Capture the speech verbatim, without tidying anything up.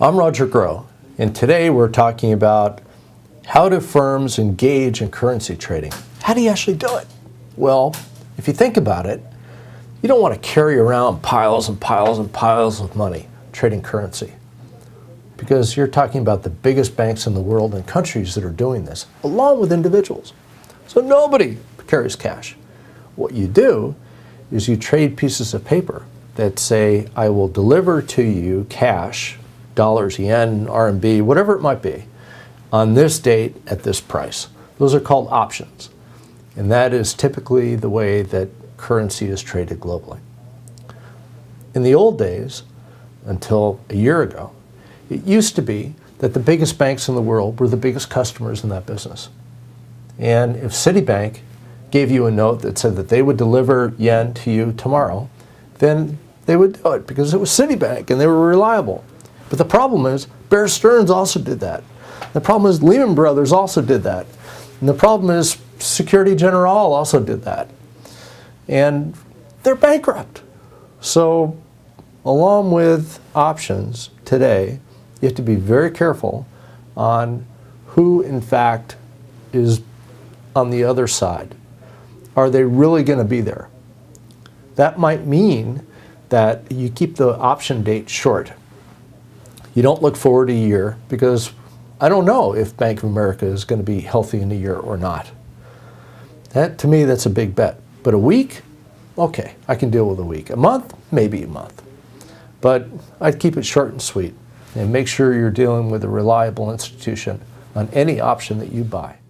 I'm Roger Groh, and today we're talking about how do firms engage in currency trading. How do you actually do it? Well, if you think about it, you don't want to carry around piles and piles and piles of money trading currency, because you're talking about the biggest banks in the world and countries that are doing this, along with individuals. So nobody carries cash. What you do is you trade pieces of paper that say, I will deliver to you cash, dollars, yen, R M B, whatever it might be, on this date at this price. Those are called options. And that is typically the way that currency is traded globally. In the old days, until a year ago, it used to be that the biggest banks in the world were the biggest customers in that business. And if Citibank gave you a note that said that they would deliver yen to you tomorrow, then they would do it because it was Citibank and they were reliable. But the problem is, Bear Stearns also did that. The problem is Lehman Brothers also did that. And the problem is Security General also did that. And they're bankrupt. So along with options today, you have to be very careful on who in fact is on the other side. Are they really going to be there? That might mean that you keep the option date short. You don't look forward a year because I don't know if Bank of America is going to be healthy in a year or not. That, to me, that's a big bet. But a week? Okay, I can deal with a week. A month? Maybe a month. But I'd keep it short and sweet and make sure you're dealing with a reliable institution on any option that you buy.